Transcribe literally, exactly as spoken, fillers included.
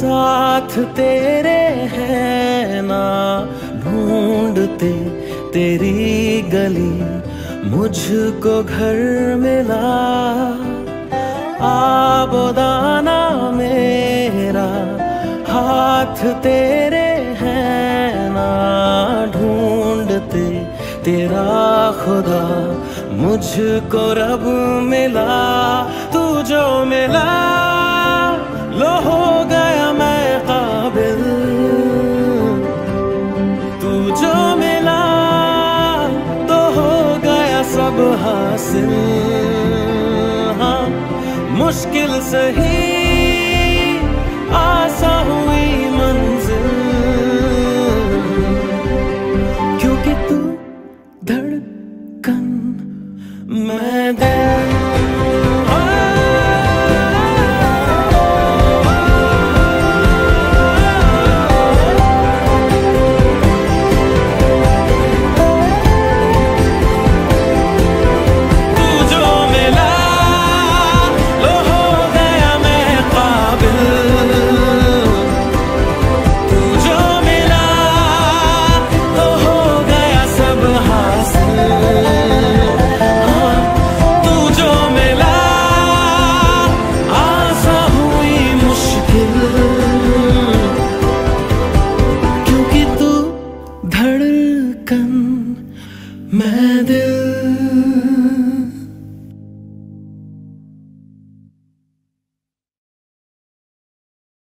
साथ तेरे हैं ना, ढूंढते तेरी गली मुझको घर मिला। आबोदाना मेरा हाथ तेरे हैं ना, ढूंढते तेरा खुदा मुझको रब मिला। तू जो मिला लो हो गया मैं काबिल, तू जो मिला तो हो गया सब हासिल। हाँ मुश्किल सही आसा हुई मंजिल, क्योंकि तू धड़कन मैं दिल। धड़कन मैं दिल।